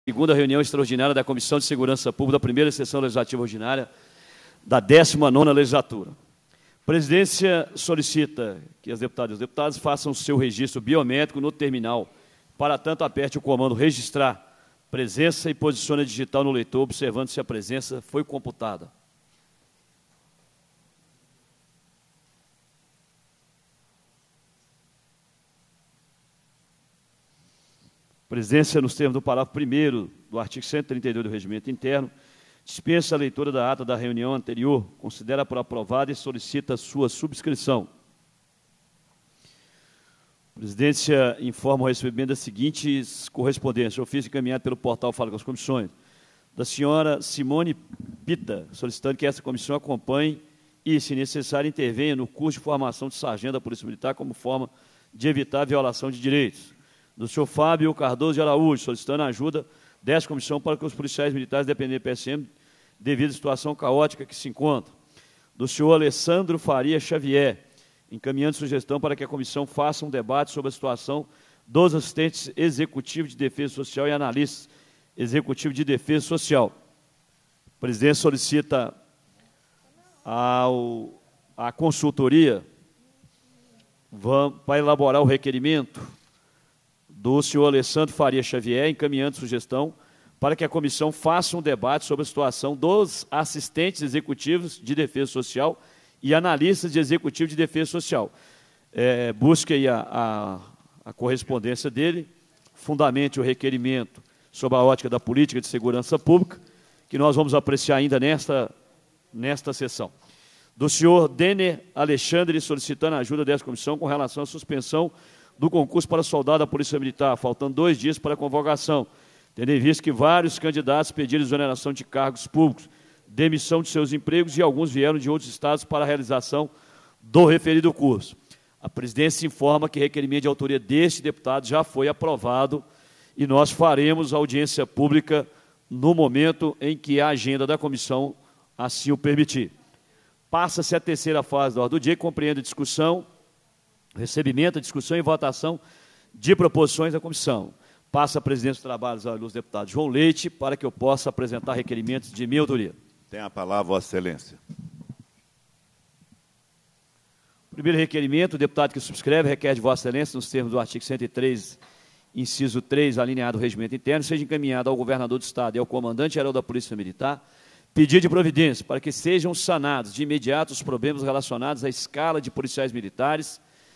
Segunda reunião extraordinária da Comissão de Segurança Pública da primeira sessão legislativa ordinária da 19ª legislatura. A presidência solicita que as deputadas e os deputados façam o seu registro biométrico no terminal. Para tanto, aperte o comando registrar presença e posicione a digital no leitor, observando se a presença foi computada. A presidência, nos termos do parágrafo 1º do artigo 132 do Regimento Interno, dispensa a leitura da ata da reunião anterior, considera por aprovada e solicita sua subscrição. A presidência informa o recebimento das seguintes correspondências. Ofício encaminhado pelo portal Fala com as Comissões, da senhora Simone Pita, solicitando que essa comissão acompanhe e, se necessário, intervenha no curso de formação de sargento da Polícia Militar como forma de evitar a violação de direitos. Do senhor Fábio Cardoso de Araújo, solicitando a ajuda dessa comissão para que os policiais militares dependentes do PSM, devido à situação caótica que se encontra. Do senhor Alessandro Faria Xavier, encaminhando sugestão para que a comissão faça um debate sobre a situação dos assistentes executivos de defesa social e analistas executivos de defesa social. A presidência solicita a consultoria para elaborar o requerimento do senhor Alessandro Faria Xavier, encaminhando sugestão para que a comissão faça um debate sobre a situação dos assistentes executivos de defesa social e analistas de executivo de defesa social. Busque aí a correspondência dele, fundamente o requerimento sobre a ótica da política de segurança pública, que nós vamos apreciar ainda nesta sessão. Do senhor Denner Alexandre, solicitando a ajuda dessa comissão com relação à suspensão do concurso para soldado da Polícia Militar, faltando 2 dias para a convocação, tendo em vista que vários candidatos pediram exoneração de cargos públicos, demissão de seus empregos e alguns vieram de outros estados para a realização do referido curso. A presidência informa que requerimento de autoria deste deputado já foi aprovado e nós faremos audiência pública no momento em que a agenda da comissão assim o permitir. Passa-se a terceira fase da ordem do dia, que compreende a discussão, recebimento, discussão e votação de proposições da comissão. Passa a presidência dos trabalhos aos deputados João Leite para que eu possa apresentar requerimentos de minha autoria. Tem a palavra, Vossa Excelência. Primeiro requerimento, o deputado que subscreve requer de Vossa Excelência, nos termos do artigo 103, inciso 3, alineado ao regimento interno, seja encaminhado ao governador do Estado e ao comandante-geral da Polícia Militar pedido de providência para que sejam sanados de imediato os problemas relacionados à escala de policiais militares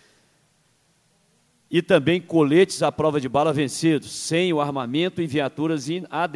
e também coletes à prova de bala vencidos, sem o armamento e viaturas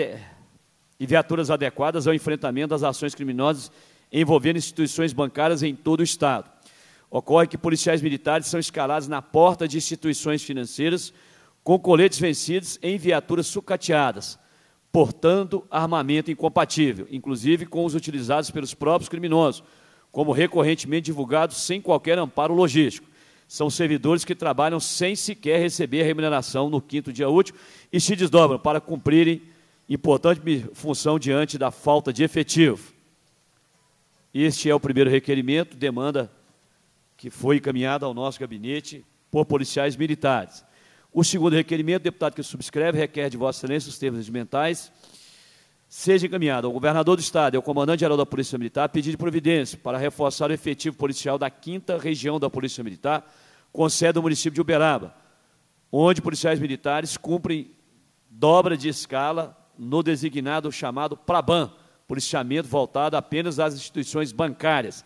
adequadas ao enfrentamento das ações criminosas envolvendo instituições bancárias em todo o Estado. Ocorre que policiais militares são escalados na porta de instituições financeiras com coletes vencidos em viaturas sucateadas, portando armamento incompatível, inclusive com os utilizados pelos próprios criminosos, como recorrentemente divulgados sem qualquer amparo logístico. São servidores que trabalham sem sequer receber a remuneração no 5º dia útil e se desdobram para cumprirem importante função diante da falta de efetivo. Este é o primeiro requerimento, demanda que foi encaminhada ao nosso gabinete por policiais militares. O segundo requerimento, o deputado que subscreve, requer de Vossa Excelência os termos regimentais, seja encaminhado ao governador do Estado e ao comandante-geral da Polícia Militar pedido de providência para reforçar o efetivo policial da 5ª região da Polícia Militar, com sede no município de Uberaba, onde policiais militares cumprem dobra de escala no designado chamado PRABAN, policiamento voltado apenas às instituições bancárias.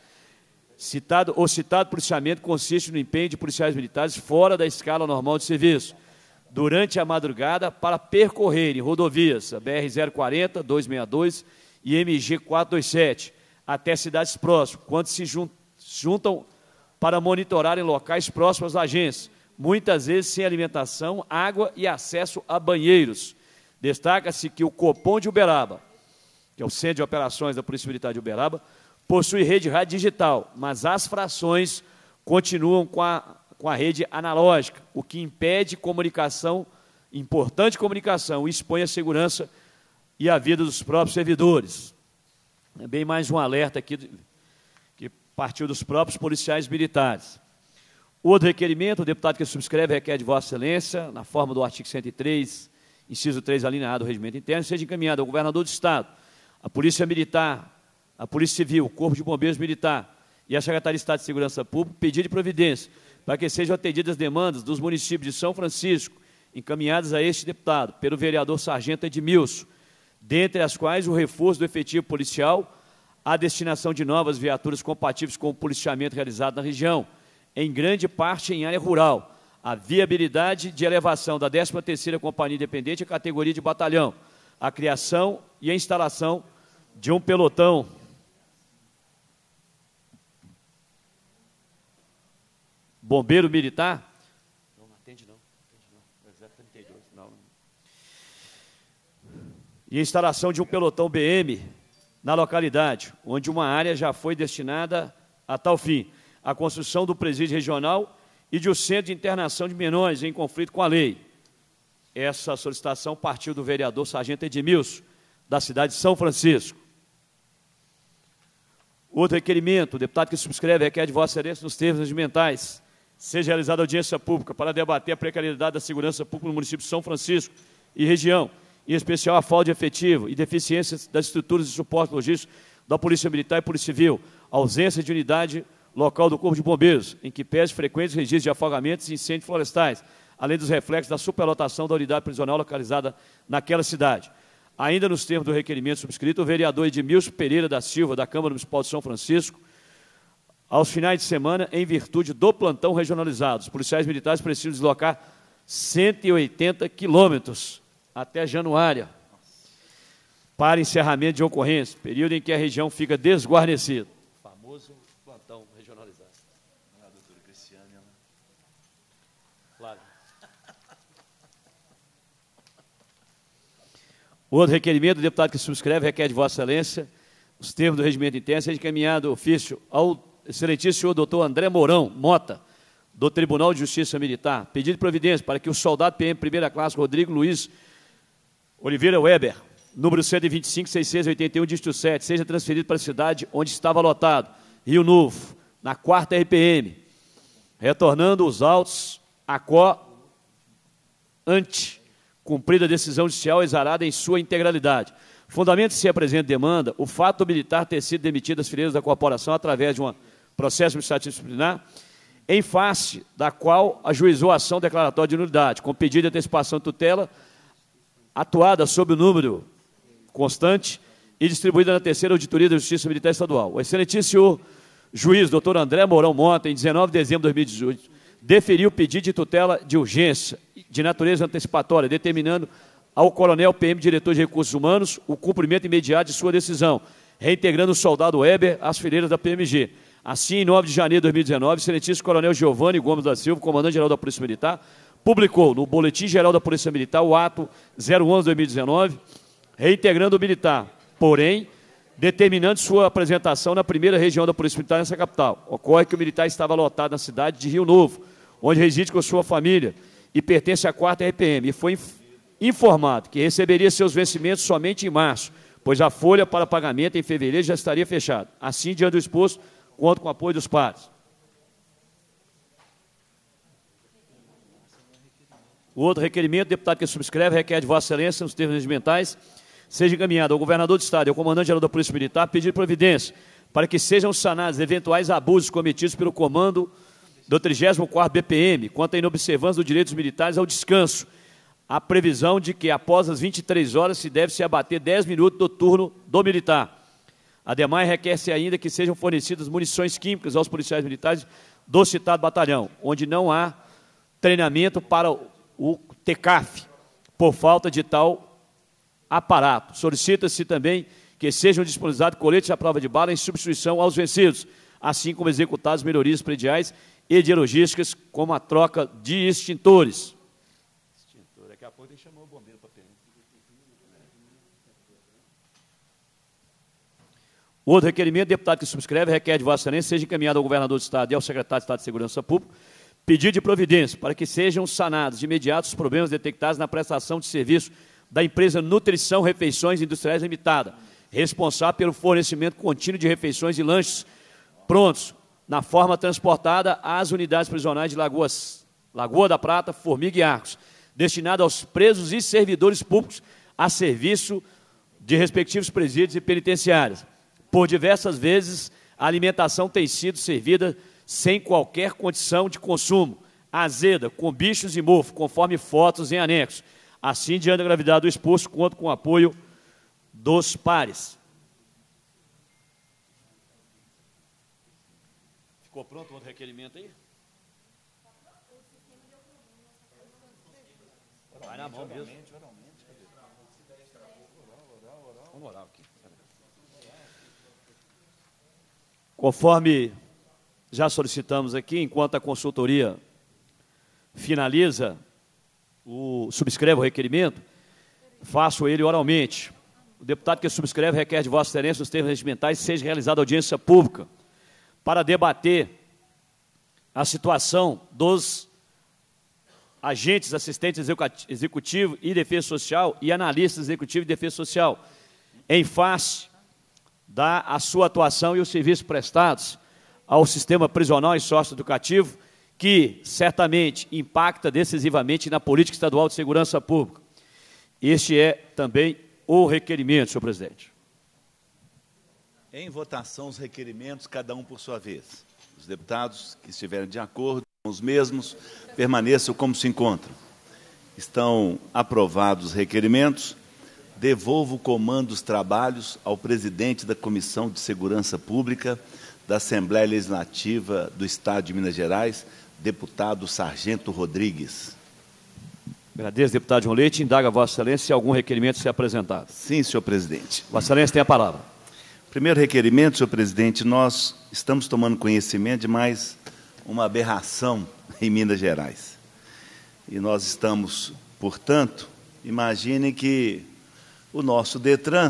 O citado policiamento consiste no empenho de policiais militares fora da escala normal de serviço, durante a madrugada, para percorrerem rodovias, a BR-040, 262 e MG-427, até cidades próximas, quando se juntam para monitorarem locais próximos às agências, muitas vezes sem alimentação, água e acesso a banheiros. Destaca-se que o Copom de Uberaba, que é o Centro de Operações da Polícia Militar de Uberaba, possui rede rádio digital, mas as frações continuam com a rede analógica, o que impede comunicação, importante comunicação, e expõe a segurança e a vida dos próprios servidores. É bem mais um alerta aqui que partiu dos próprios policiais militares. Outro requerimento, o deputado que subscreve requer de Vossa Excelência, na forma do artigo 103, inciso 3, alineado do Regimento Interno, seja encaminhado ao governador do Estado, a Polícia Militar, a Polícia Civil, o Corpo de Bombeiros Militar e a Secretaria de Estado de Segurança Pública, pedido de providência para que sejam atendidas as demandas dos municípios de São Francisco, encaminhadas a este deputado, pelo vereador Sargento Edmilson, dentre as quais o reforço do efetivo policial, a destinação de novas viaturas compatíveis com o policiamento realizado na região, em grande parte em área rural, a viabilidade de elevação da 13ª Companhia Independente à categoria de batalhão, a criação e a instalação de um pelotão bombeiro militar. Não atende não. Exato 32, não. E a instalação de um pelotão BM na localidade, onde uma área já foi destinada a tal fim. A construção do presídio regional e de um centro de internação de menores em conflito com a lei. Essa solicitação partiu do vereador Sargento Edmilson, da cidade de São Francisco. Outro requerimento, o deputado que subscreve requer de Vossa Excelência nos termos regimentais, seja realizada audiência pública para debater a precariedade da segurança pública no município de São Francisco e região, em especial a falta de efetivo e deficiências das estruturas de suporte logístico da Polícia Militar e Polícia Civil, ausência de unidade local do Corpo de Bombeiros, em que pese frequentes registros de afogamentos e incêndios florestais, além dos reflexos da superlotação da unidade prisional localizada naquela cidade. Ainda nos termos do requerimento subscrito, o vereador Edmilson Pereira da Silva, da Câmara Municipal de São Francisco, aos finais de semana, em virtude do plantão regionalizado, os policiais militares precisam deslocar 180 quilômetros até Januária para encerramento de ocorrência, período em que a região fica desguarnecida. O famoso plantão regionalizado. A doutora Cristiane, ela... Claro. O outro requerimento, o deputado que subscreve, requer de Vossa Excelência, os termos do regimento interno, seja encaminhado ofício ao excelentíssimo senhor doutor André Mourão Mota, do Tribunal de Justiça Militar, pedido de providência para que o soldado PM primeira classe Rodrigo Luiz Oliveira Weber, número 125.681, dígito 7, seja transferido para a cidade onde estava lotado, Rio Novo, na 4ª RPM, retornando os autos a ante cumprida a decisão judicial exarada em sua integralidade. Fundamento-se a presente demanda o fato do militar ter sido demitido das fileiras da corporação através de um processo administrativo disciplinar, em face da qual ajuizou a ação declaratória de nulidade, com pedido de antecipação de tutela, atuada sob o número constante e distribuída na 3ª Auditoria da Justiça Militar Estadual. O excelentíssimo senhor juiz, doutor André Mourão Mota, em 19 de dezembro de 2018, deferiu o pedido de tutela de urgência de natureza antecipatória, determinando ao coronel PM, diretor de Recursos Humanos, o cumprimento imediato de sua decisão, reintegrando o soldado Weber às fileiras da PMG. Assim, em 9 de janeiro de 2019, o excelentíssimo coronel Giovanni Gomes da Silva, comandante-geral da Polícia Militar, publicou no Boletim Geral da Polícia Militar o ato 011/2019, reintegrando o militar, porém, determinando sua apresentação na 1ª região da Polícia Militar nessa capital. Ocorre que o militar estava lotado na cidade de Rio Novo, onde reside com sua família e pertence à 4ª RPM, e foi informado que receberia seus vencimentos somente em março, pois a folha para pagamento em fevereiro já estaria fechada. Assim, diante do exposto, conto com o apoio dos pares. O outro requerimento, deputado que subscreve, requer de Vossa Excelência, nos termos regimentais, seja encaminhado ao governador do Estado e ao comandante-geral da Polícia Militar, pedir providência para que sejam sanados eventuais abusos cometidos pelo comando do 34º BPM, quanto à inobservância dos direitos militares ao descanso, a previsão de que, após as 23 horas, se deve se abater 10 minutos do turno do militar. Ademais, requer-se ainda que sejam fornecidas munições químicas aos policiais militares do citado batalhão, onde não há treinamento para o TECAF, por falta de tal aparato. Solicita-se também que sejam disponibilizados coletes à prova de bala em substituição aos vencidos, assim como executadas melhorias prediais e de logísticas, como a troca de extintores. Daqui a pouco tem que chamar o bombeiro para perguntar. O outro requerimento, deputado que subscreve, requer de Vossa Excelência, seja encaminhado ao governador do Estado e ao secretário de Estado de Segurança Pública, pedido de providência para que sejam sanados de imediato os problemas detectados na prestação de serviço da empresa Nutrição Refeições Industriais Limitada, responsável pelo fornecimento contínuo de refeições e lanches prontos, na forma transportada às unidades prisionais de Lagoa da Prata, Formiga e Arcos, destinado aos presos e servidores públicos a serviço de respectivos presídios e penitenciárias. Por diversas vezes, a alimentação tem sido servida sem qualquer condição de consumo, azeda, com bichos e mofo, conforme fotos em anexo. Assim, diante da gravidade do exposto, conto com o apoio dos pares. Ficou pronto o outro requerimento aí? Vai na mão mesmo. Vamos orar aqui. Conforme já solicitamos aqui, enquanto a consultoria finaliza, subscreve o requerimento, faço ele oralmente. O deputado que subscreve requer de Vossa Excelência os termos regimentais seja realizada audiência pública para debater a situação dos agentes, assistentes executivos e defesa social e analistas executivos e defesa social, em face da sua atuação e os serviços prestados ao sistema prisional e socioeducativo, que certamente impacta decisivamente na política estadual de segurança pública. Este é também o requerimento, senhor presidente. Em votação, os requerimentos, cada um por sua vez. Os deputados que estiverem de acordo com os mesmos, permaneçam como se encontram. Estão aprovados os requerimentos. Devolvo o comando dos trabalhos ao presidente da Comissão de Segurança Pública da Assembleia Legislativa do Estado de Minas Gerais, deputado Sargento Rodrigues. Agradeço, deputado João Leite. Indaga a Vossa Excelência se algum requerimento se apresentado. Sim, senhor presidente. Vossa Excelência tem a palavra. Primeiro requerimento, senhor presidente, nós estamos tomando conhecimento de mais uma aberração em Minas Gerais. E nós estamos, portanto, imaginem que o nosso DETRAN,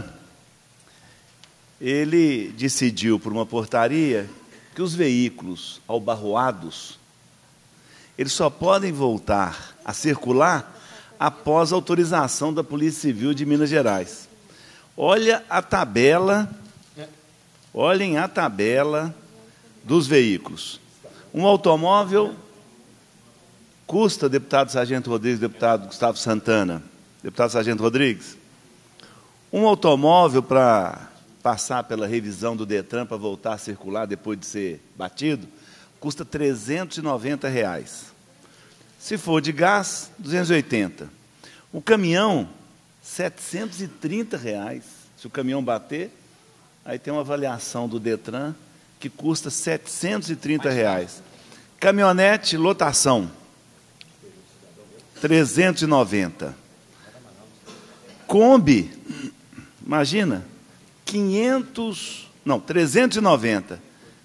ele decidiu por uma portaria que os veículos albarroados, eles só podem voltar a circular após a autorização da Polícia Civil de Minas Gerais. Olha a tabela, olhem a tabela dos veículos. Um automóvel custa, deputado Sargento Rodrigues, deputado Gustavo Santana, deputado Sargento Rodrigues, um automóvel para passar pela revisão do DETRAN para voltar a circular depois de ser batido, custa R$ 390. Se for de gás, R$ 280. O caminhão, R$ 730. Se o caminhão bater, aí tem uma avaliação do DETRAN que custa R$ 730. Caminhonete, lotação, R$ 390. Kombi, imagina, 390.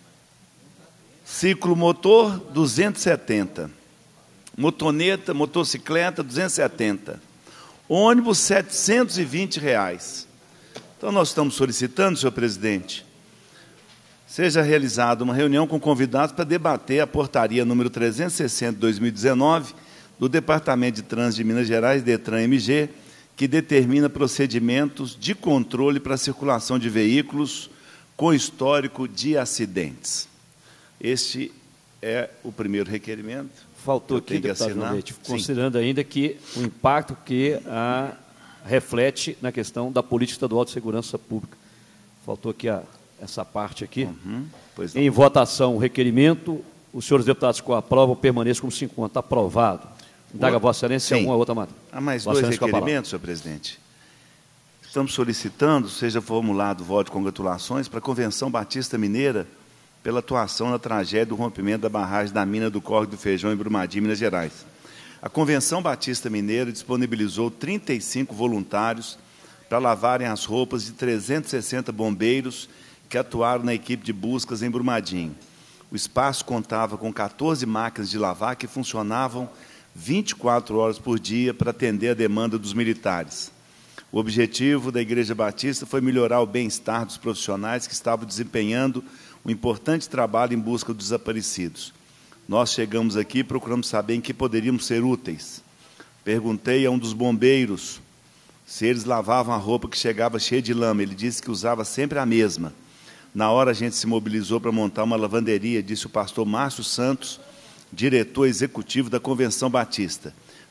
Ciclo motor, 270. Motoneta, motocicleta, 270. Ônibus, R$ 720. Então, nós estamos solicitando, senhor presidente, seja realizada uma reunião com convidados para debater a portaria número 360 de 2019 do Departamento de Trânsito de Minas Gerais, DETRAN-MG, que determina procedimentos de controle para a circulação de veículos com histórico de acidentes. Este é o primeiro requerimento. Faltou aqui, deputado João Leite, considerando ainda que o impacto que reflete na questão da política estadual de segurança pública. Faltou aqui essa parte aqui. Em votação, o requerimento, os senhores deputados que o aprovam permaneçam como se encontra. Aprovado. Indaga a Vossa Excelência se alguma outra matéria. Há mais dois requerimentos, senhor presidente. Estamos solicitando, seja formulado voto de congratulações para a Convenção Batista Mineira pela atuação na tragédia do rompimento da barragem da mina do Córrego do Feijão em Brumadinho, Minas Gerais. A Convenção Batista Mineira disponibilizou 35 voluntários para lavarem as roupas de 360 bombeiros que atuaram na equipe de buscas em Brumadinho. O espaço contava com 14 máquinas de lavar que funcionavam 24 horas por dia para atender a demanda dos militares. O objetivo da Igreja Batista foi melhorar o bem-estar dos profissionais que estavam desempenhando um importante trabalho em busca dos desaparecidos. Nós chegamos aqui e procuramos saber em que poderíamos ser úteis. Perguntei a um dos bombeiros se eles lavavam a roupa que chegava cheia de lama. Ele disse que usava sempre a mesma. Na hora, a gente se mobilizou para montar uma lavanderia, disse o pastor Márcio Santos, diretor executivo da Convenção Batista.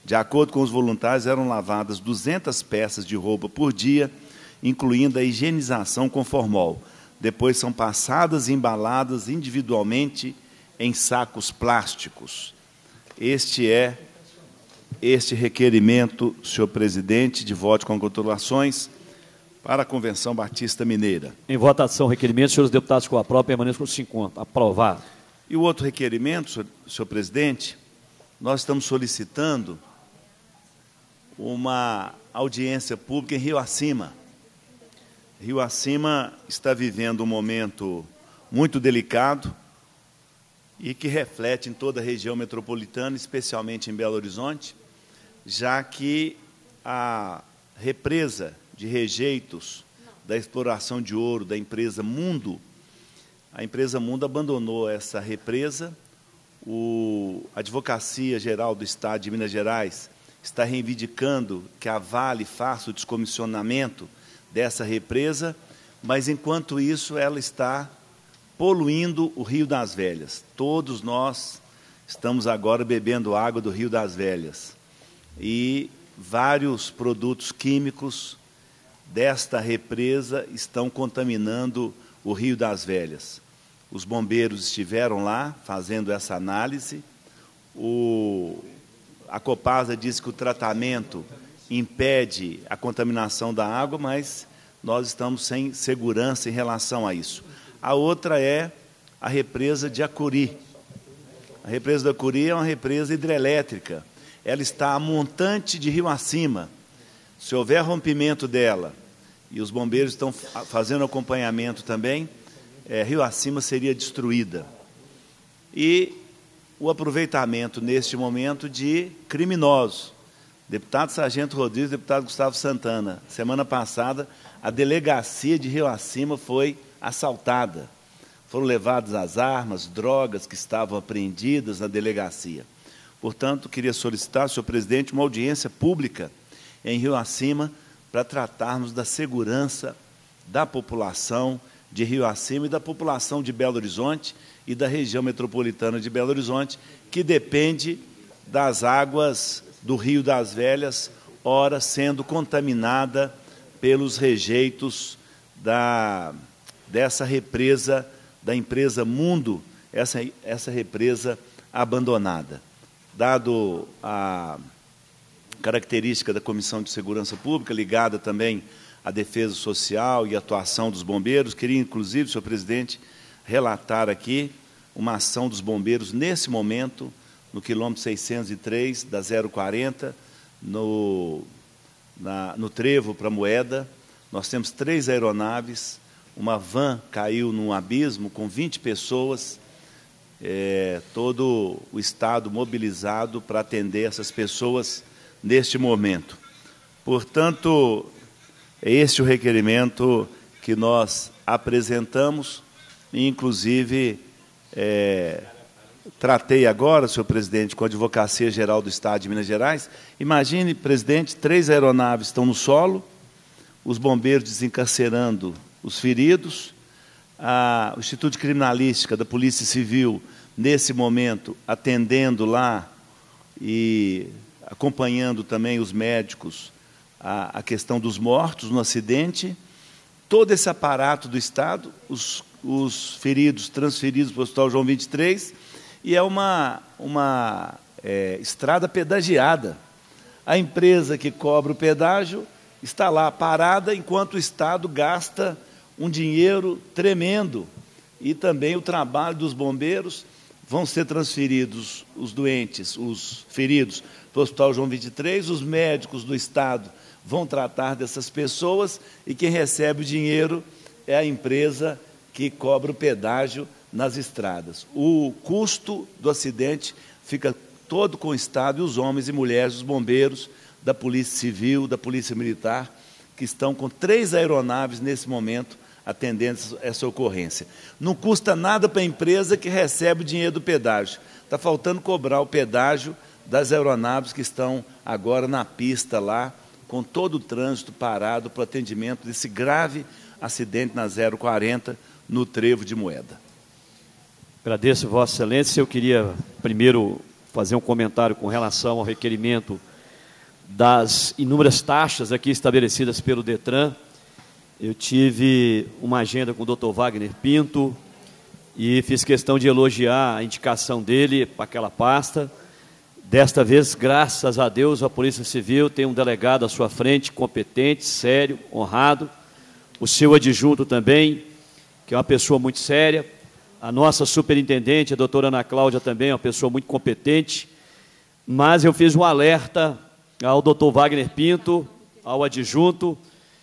De acordo com os voluntários, eram lavadas 200 peças de roupa por dia, incluindo a higienização com formol. Depois são passadas e embaladas individualmente em sacos plásticos. Este requerimento, senhor presidente, de voto com congratulações para a Convenção Batista Mineira. Em votação, requerimento. Senhores deputados que o aprovam, permaneçam com 50. Aprovado. E o outro requerimento, senhor presidente, nós estamos solicitando uma audiência pública em Rio Acima. Rio Acima está vivendo um momento muito delicado e que reflete em toda a região metropolitana, especialmente em Belo Horizonte, já que a represa de rejeitos da exploração de ouro da empresa Mundo, a empresa Mundo abandonou essa represa. A Advocacia Geral do Estado de Minas Gerais está reivindicando que a Vale faça o descomissionamento dessa represa, mas, enquanto isso, ela está poluindo o Rio das Velhas. Todos nós estamos agora bebendo água do Rio das Velhas. E vários produtos químicos desta represa estão contaminando o Rio das Velhas. Os bombeiros estiveram lá fazendo essa análise. A Copasa disse que o tratamento impede a contaminação da água, mas nós estamos sem segurança em relação a isso. A outra é a represa de Acuri. A represa de Acuri é uma represa hidrelétrica. Ela está a montante de Rio Acima. Se houver rompimento dela, e os bombeiros estão fazendo acompanhamento também, Rio Acima seria destruída. E o aproveitamento, neste momento, de criminosos. Deputado Sargento Rodrigues, deputado Gustavo Santana. Semana passada, a delegacia de Rio Acima foi assaltada. Foram levadas as armas, drogas que estavam apreendidas na delegacia. Portanto, queria solicitar, senhor presidente, uma audiência pública em Rio Acima para tratarmos da segurança da população de Rio Acima e da população de Belo Horizonte e da região metropolitana de Belo Horizonte, que depende das águas do Rio das Velhas, ora sendo contaminada pelos rejeitos dessa represa, da empresa Mundo, essa represa abandonada. Dado a característica da Comissão de Segurança Pública, ligada também à defesa social e à atuação dos bombeiros, queria, inclusive, senhor presidente, relatar aqui uma ação dos bombeiros, nesse momento, no quilômetro 603 da 040, no trevo para Moeda. Nós temos 3 aeronaves, uma van caiu num abismo com 20 pessoas, todo o Estado mobilizado para atender essas pessoas neste momento. Portanto, é este o requerimento que nós apresentamos, e, inclusive, tratei agora, senhor presidente, com a Advocacia Geral do Estado de Minas Gerais. Imagine, presidente, 3 aeronaves estão no solo, os bombeiros desencarcerando os feridos, o Instituto de Criminalística da Polícia Civil, nesse momento, atendendo lá e acompanhando também os médicos a questão dos mortos no acidente. Todo esse aparato do Estado, os feridos transferidos para o Hospital João 23, e é uma estrada pedagiada. A empresa que cobra o pedágio está lá parada, enquanto o Estado gasta um dinheiro tremendo. E também o trabalho dos bombeiros. Vão ser transferidos os doentes, os feridos, para o Hospital João 23, os médicos do Estado vão tratar dessas pessoas, e quem recebe o dinheiro é a empresa que cobra o pedágio nas estradas. O custo do acidente fica todo com o Estado e os homens e mulheres, os bombeiros, da Polícia Civil, da Polícia Militar, que estão com 3 aeronaves nesse momento atendendo essa ocorrência. Não custa nada para a empresa que recebe o dinheiro do pedágio. Está faltando cobrar o pedágio das aeronaves que estão agora na pista lá, com todo o trânsito parado para o atendimento desse grave acidente na 040, no trevo de Moeda. Agradeço, Vossa Excelência. Eu queria primeiro fazer um comentário com relação ao requerimento das inúmeras taxas aqui estabelecidas pelo DETRAN. Eu tive uma agenda com o Dr. Wagner Pinto e fiz questão de elogiar a indicação dele para aquela pasta. Desta vez, graças a Deus, a Polícia Civil tem um delegado à sua frente, competente, sério, honrado. O seu adjunto também, que é uma pessoa muito séria. A nossa superintendente, a doutora Ana Cláudia, também é uma pessoa muito competente. Mas eu fiz um alerta ao doutor Wagner Pinto, ao adjunto,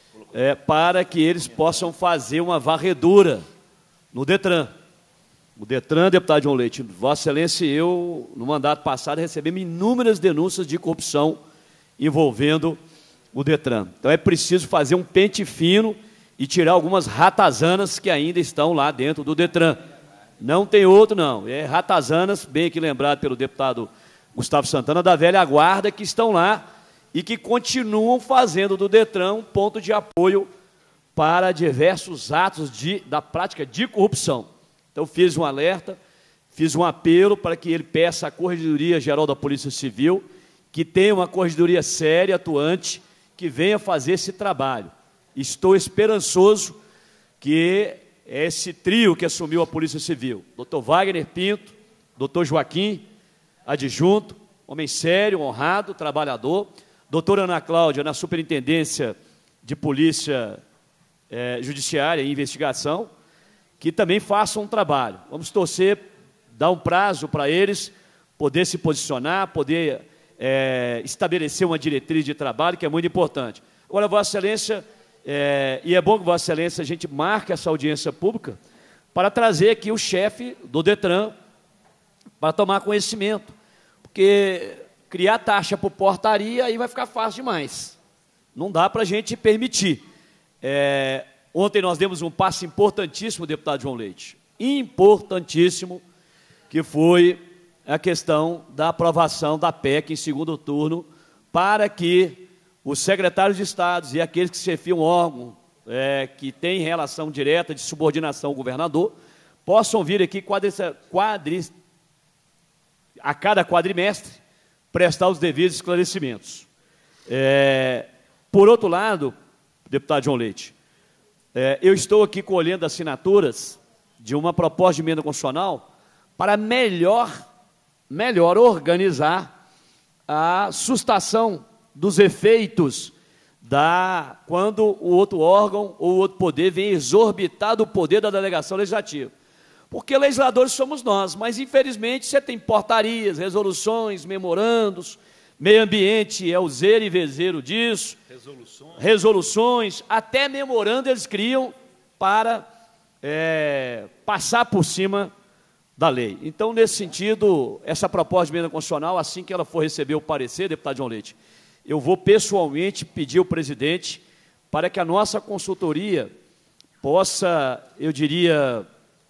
para que eles possam fazer uma varredura no DETRAN. O DETRAN, deputado João Leite, Vossa Excelência e eu, no mandato passado, recebemos inúmeras denúncias de corrupção envolvendo o DETRAN. Então é preciso fazer um pente fino e tirar algumas ratazanas que ainda estão lá dentro do DETRAN. Não tem outro, não. É ratazanas, bem aqui lembrado pelo deputado Gustavo Santana, da velha guarda, que estão lá e que continuam fazendo do DETRAN um ponto de apoio para diversos atos da prática de corrupção. Então, fiz um alerta, fiz um apelo para que ele peça à Corregedoria Geral da Polícia Civil, que tenha uma corregedoria séria, atuante, que venha fazer esse trabalho. Estou esperançoso que esse trio que assumiu a Polícia Civil, Dr. Wagner Pinto, Dr. Joaquim, adjunto, homem sério, honrado, trabalhador, doutora Ana Cláudia, na Superintendência de Polícia Judiciária e Investigação, que também façam um trabalho. Vamos torcer, dar um prazo para eles poder se posicionar, poder estabelecer uma diretriz de trabalho, que é muito importante. Agora, Vossa Excelência, e é bom que Vossa Excelência a gente marque essa audiência pública para trazer aqui o chefe do DETRAN para tomar conhecimento, porque criar taxa por portaria aí vai ficar fácil demais. Não dá para a gente permitir. Ontem nós demos um passo importantíssimo, deputado João Leite, importantíssimo, que foi a questão da aprovação da PEC em segundo turno, para que os secretários de Estado e aqueles que chefiam órgão que têm relação direta de subordinação ao governador, possam vir aqui a cada quadrimestre prestar os devidos esclarecimentos. Por outro lado, deputado João Leite, eu estou aqui colhendo assinaturas de uma proposta de emenda constitucional para melhor organizar a sustação dos efeitos quando o outro órgão ou o outro poder vem exorbitar do poder da delegação legislativa. Porque legisladores somos nós, mas, infelizmente, você tem portarias, resoluções, memorandos, meio ambiente é o zero e vezeiro disso, resoluções, até memorando eles criam para passar por cima da lei. Então, nesse sentido, essa proposta de emenda constitucional, assim que ela for receber o parecer, deputado João Leite, eu vou pessoalmente pedir ao presidente para que a nossa consultoria possa, eu diria,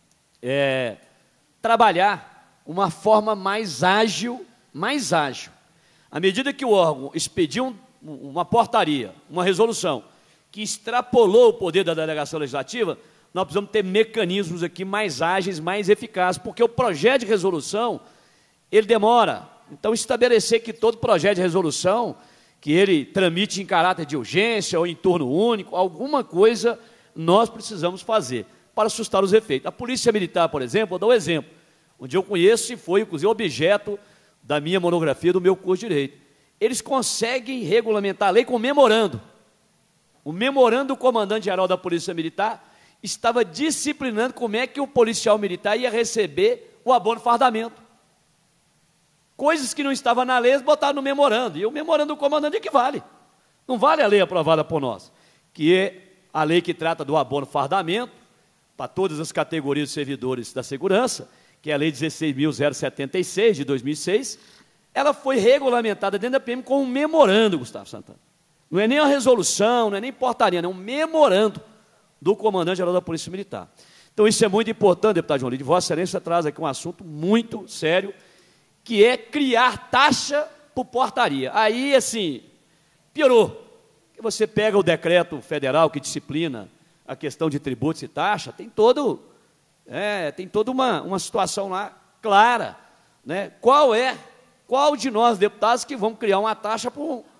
trabalhar uma forma mais ágil. À medida que o órgão expediu uma portaria, uma resolução, que extrapolou o poder da delegação legislativa, nós precisamos ter mecanismos aqui mais ágeis, mais eficazes, porque o projeto de resolução, ele demora. Então, estabelecer que todo projeto de resolução, que ele tramite em caráter de urgência ou em turno único, alguma coisa nós precisamos fazer para sustar os efeitos. A Polícia Militar, por exemplo, vou dar um exemplo, onde eu conheço e foi, inclusive, objeto da minha monografia, do meu curso de Direito. Eles conseguem regulamentar a lei com memorando. O memorando do comandante-geral da Polícia Militar estava disciplinando como é que o policial militar ia receber o abono fardamento. Coisas que não estavam na lei, eles botaram no memorando. E o memorando do comandante equivale. Não vale a lei aprovada por nós, que é a lei que trata do abono fardamento para todas as categorias de servidores da segurança, que é a Lei 16.076, de 2006, ela foi regulamentada dentro da PM com um memorando, Gustavo Santana. Não é nem uma resolução, não é nem portaria, não é um memorando do comandante-geral da Polícia Militar. Então, isso é muito importante, deputado João Leite. Vossa Excelência traz aqui um assunto muito sério, que é criar taxa por portaria. Aí, assim, piorou. Você pega o decreto federal que disciplina a questão de tributos e taxa, tem toda uma situação lá clara, né? Qual de nós, deputados, que vamos criar uma taxa por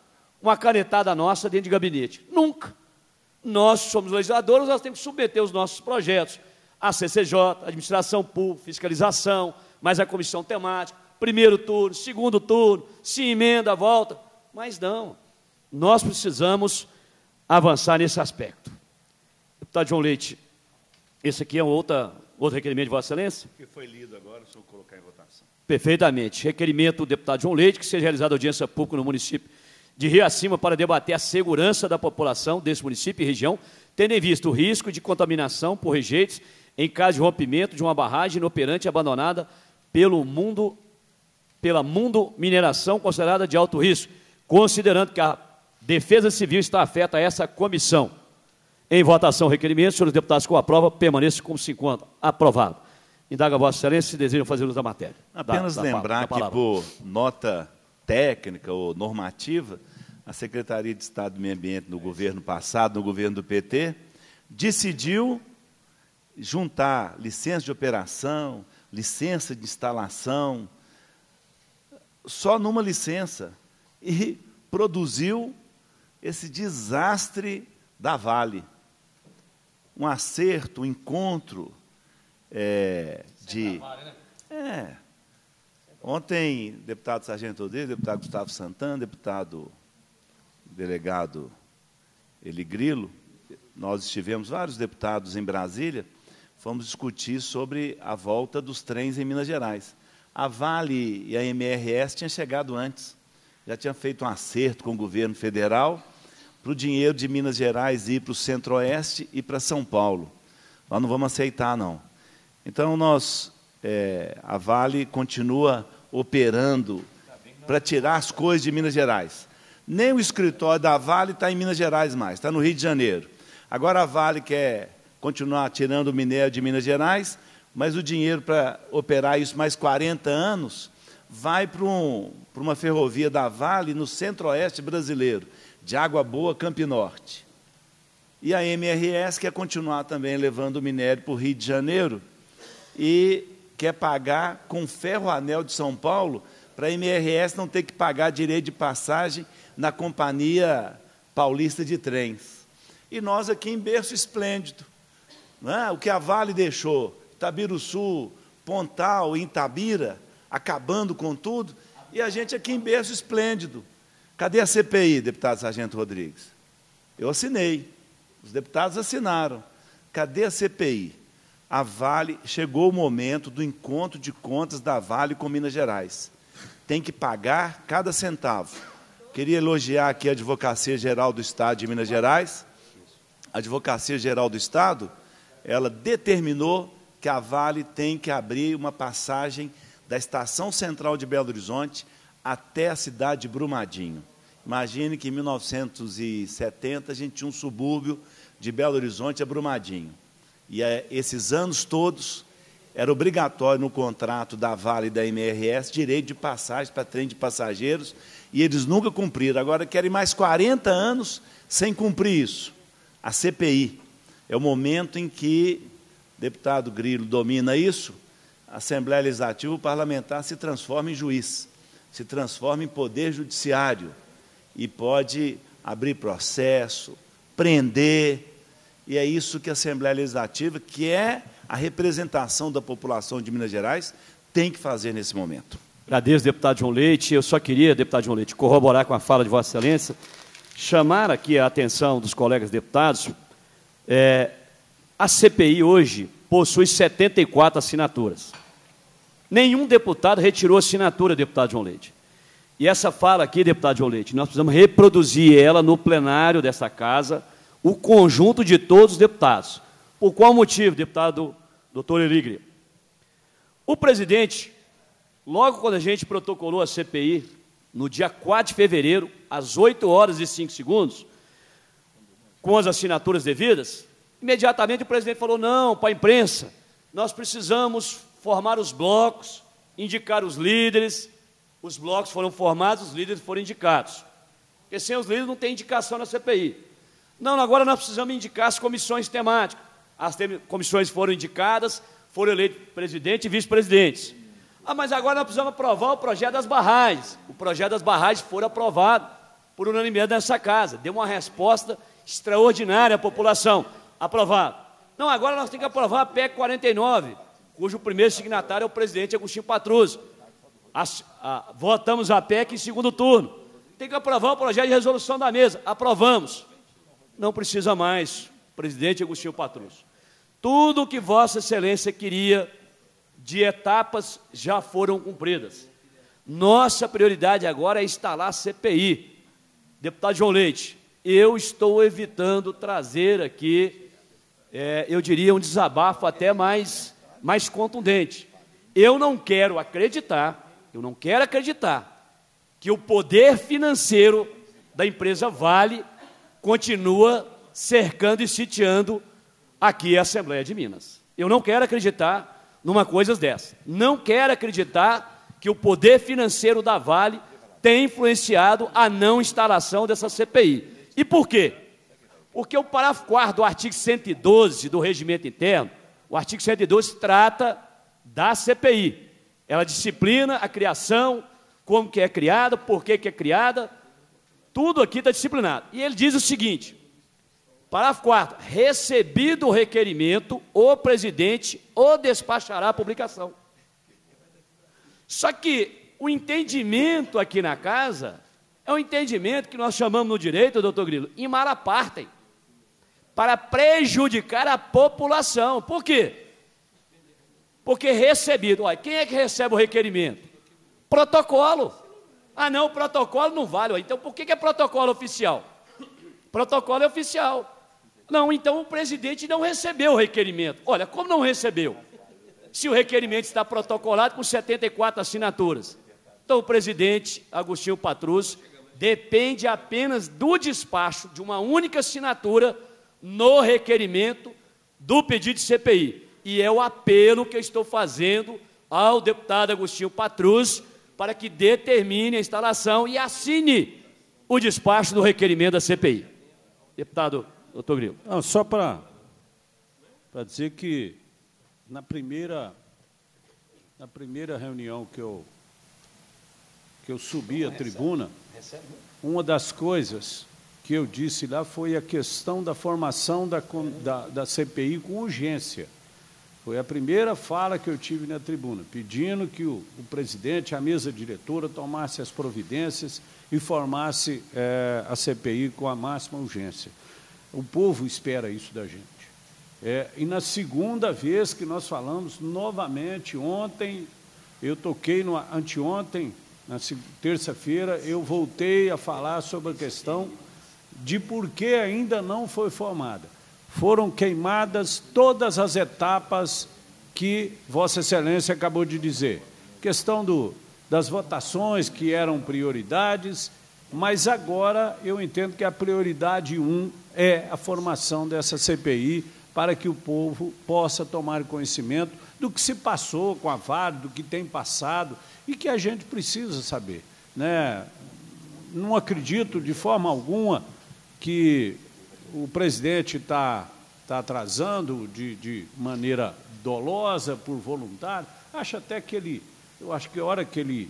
uma canetada nossa dentro de gabinete. Nunca. Nós somos legisladores, nós temos que submeter os nossos projetos à CCJ, administração pública, fiscalização, mais a comissão temática, primeiro turno, segundo turno, se emenda, volta. Mas não, nós precisamos avançar nesse aspecto. Deputado João Leite, esse aqui é outro requerimento de Vossa Excelência? Que foi lido agora, se eu colocar em votação. Perfeitamente. Requerimento do deputado João Leite, que seja realizada audiência pública no município de Rio Acima para debater a segurança da população desse município e região, tendo em vista o risco de contaminação por rejeitos em caso de rompimento de uma barragem inoperante abandonada pela Mundo Mineração, considerada de alto risco, considerando que a Defesa Civil está afeta a essa comissão. Em votação, requerimento, senhores deputados com aprova, permaneça como se encontra. Aprovado. Indaga Vossa Excelência se desejam fazer uso da matéria. Apenas lembrar que, por nota técnica ou normativa, a Secretaria de Estado do Meio Ambiente no governo passado, no governo do PT, decidiu juntar licença de operação, licença de instalação, só numa licença, e produziu esse desastre da Vale. Um acerto, um encontro Ontem, deputado Sargento Rodrigues, deputado Gustavo Santana, deputado delegado Eli Grilo, nós estivemos, vários deputados em Brasília, fomos discutir sobre a volta dos trens em Minas Gerais. A Vale e a MRS tinham chegado antes, já tinham feito um acerto com o governo federal para o dinheiro de Minas Gerais ir para o Centro-Oeste e para São Paulo. Nós não vamos aceitar, não. Então, a Vale continua operando para tirar as coisas de Minas Gerais. Nem o escritório da Vale está em Minas Gerais mais, está no Rio de Janeiro. Agora a Vale quer continuar tirando o minério de Minas Gerais, mas o dinheiro para operar isso mais 40 anos vai para uma ferrovia da Vale no Centro-Oeste brasileiro, de Água Boa, Campinorte. E a MRS quer continuar também levando o minério para o Rio de Janeiro e quer pagar com ferro-anel de São Paulo para a MRS não ter que pagar direito de passagem na Companhia Paulista de Trens. E nós aqui em berço esplêndido. Não é? O que a Vale deixou, Itabiruçu, Pontal, Itabira, acabando com tudo, e a gente aqui em berço esplêndido. Cadê a CPI, deputado Sargento Rodrigues? Eu assinei, os deputados assinaram. Cadê a CPI? A Vale, chegou o momento do encontro de contas da Vale com Minas Gerais. Tem que pagar cada centavo. Queria elogiar aqui a Advocacia Geral do Estado de Minas Gerais. A Advocacia Geral do Estado, ela determinou que a Vale tem que abrir uma passagem da Estação Central de Belo Horizonte até a cidade de Brumadinho. Imagine que em 1970 a gente tinha um subúrbio de Belo Horizonte a Brumadinho. E esses anos todos, era obrigatório no contrato da Vale e da MRS direito de passagem para trem de passageiros, e eles nunca cumpriram. Agora querem mais 40 anos sem cumprir isso. A CPI é o momento em que o deputado Grilo domina isso, a Assembleia Legislativa, o parlamentar se transforma em juiz, se transforma em poder judiciário e pode abrir processo, prender. E é isso que a Assembleia Legislativa, que é a representação da população de Minas Gerais, tem que fazer nesse momento. Agradeço, deputado João Leite. Eu só queria, deputado João Leite, corroborar com a fala de Vossa Excelência, chamar aqui a atenção dos colegas deputados. A CPI hoje possui 74 assinaturas. Nenhum deputado retirou assinatura, deputado João Leite. E essa fala aqui, deputado João Leite, nós precisamos reproduzir ela no plenário dessa casa, o conjunto de todos os deputados. Por qual motivo, deputado doutor Eligre? O presidente, logo quando a gente protocolou a CPI, no dia 4 de fevereiro, às 8h05, com as assinaturas devidas, imediatamente o presidente falou, não, para a imprensa, nós precisamos formar os blocos, indicar os líderes, os blocos foram formados, os líderes foram indicados. Porque sem os líderes não tem indicação na CPI. Não, agora nós precisamos indicar as comissões temáticas. As comissões foram indicadas, foram eleitos presidente e vice-presidentes. Mas agora nós precisamos aprovar o projeto das barragens. O projeto das barragens foi aprovado. por unanimidade nessa casa. Deu uma resposta extraordinária à população. Aprovado. Não, agora nós temos que aprovar a PEC 49, cujo primeiro signatário é o presidente Agostinho Patrus. Votamos a PEC em segundo turno. Tem que aprovar o projeto de resolução da mesa. Aprovamos. Não precisa mais, presidente Agostinho Patrus. Tudo o que Vossa Excelência queria de etapas já foram cumpridas. Nossa prioridade agora é instalar a CPI. Deputado João Leite, eu estou evitando trazer aqui, eu diria, um desabafo até mais contundente. Eu não quero acreditar que o poder financeiro da empresa Vale continua cercando e sitiando aqui a Assembleia de Minas. Eu não quero acreditar numa coisa dessa. Não quero acreditar que o poder financeiro da Vale tem influenciado a não instalação dessa CPI. E por quê? Porque o parágrafo 4º do artigo 112 do Regimento Interno, o artigo 112 trata da CPI. Ela disciplina a criação, como que é criada, por que é criada, tudo aqui está disciplinado. E ele diz o seguinte, parágrafo 4º, recebido o requerimento, o presidente o despachará a publicação. Só que o entendimento aqui na casa é um entendimento que nós chamamos no direito, doutor Grilo, in mala partem, para prejudicar a população. Por quê? Porque recebido, olha, quem é que recebe o requerimento? Protocolo. Ah, não, o protocolo não vale. Então, por que é protocolo oficial? Protocolo é oficial. Não, então o presidente não recebeu o requerimento. Olha, como não recebeu? Se o requerimento está protocolado com 74 assinaturas. Então, o presidente Agostinho Patrus depende apenas do despacho de uma única assinatura no requerimento do pedido de CPI. E é o apelo que eu estou fazendo ao deputado Agostinho Patrus para que determine a instalação e assine o despacho do requerimento da CPI. Deputado doutor Grilo. Não, só para dizer que na primeira reunião que eu subi à tribuna, uma das coisas que eu disse lá foi a questão da formação da CPI com urgência. Foi a primeira fala que eu tive na tribuna, pedindo que o presidente, a mesa diretora, tomasse as providências e formasse a CPI com a máxima urgência. O povo espera isso da gente. E na segunda vez que nós falamos, novamente, ontem, eu toquei anteontem, na terça-feira, eu voltei a falar sobre a questão de por que ainda não foi formada. Foram queimadas todas as etapas que Vossa Excelência acabou de dizer. Questão das votações, que eram prioridades, mas agora eu entendo que a prioridade 1 é a formação dessa CPI para que o povo possa tomar conhecimento do que se passou com a Vale, do que tem passado e que a gente precisa saber, né? Não acredito de forma alguma que o presidente está atrasando de maneira dolosa, por voluntário. Acho até que eu acho que a hora que ele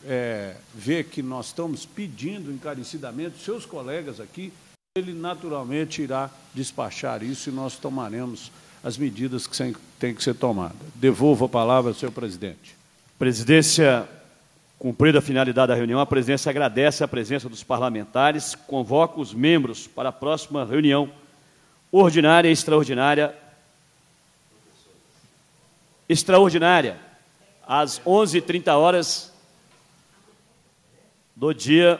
vê que nós estamos pedindo encarecidamente, seus colegas aqui, ele naturalmente irá despachar isso e nós tomaremos as medidas que têm que ser tomadas. Devolvo a palavra ao senhor presidente. Presidência, cumprida a finalidade da reunião, a presidência agradece a presença dos parlamentares, convoca os membros para a próxima reunião ordinária e extraordinária, às 11h30 do dia...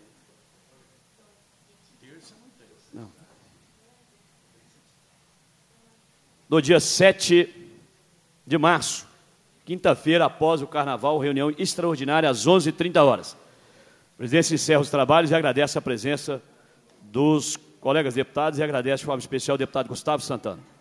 do dia 7 de março, quinta-feira, após o Carnaval, reunião extraordinária às 11h30. A presidência encerra os trabalhos e agradece a presença dos colegas deputados e agradece de forma especial ao deputado Gustavo Santana.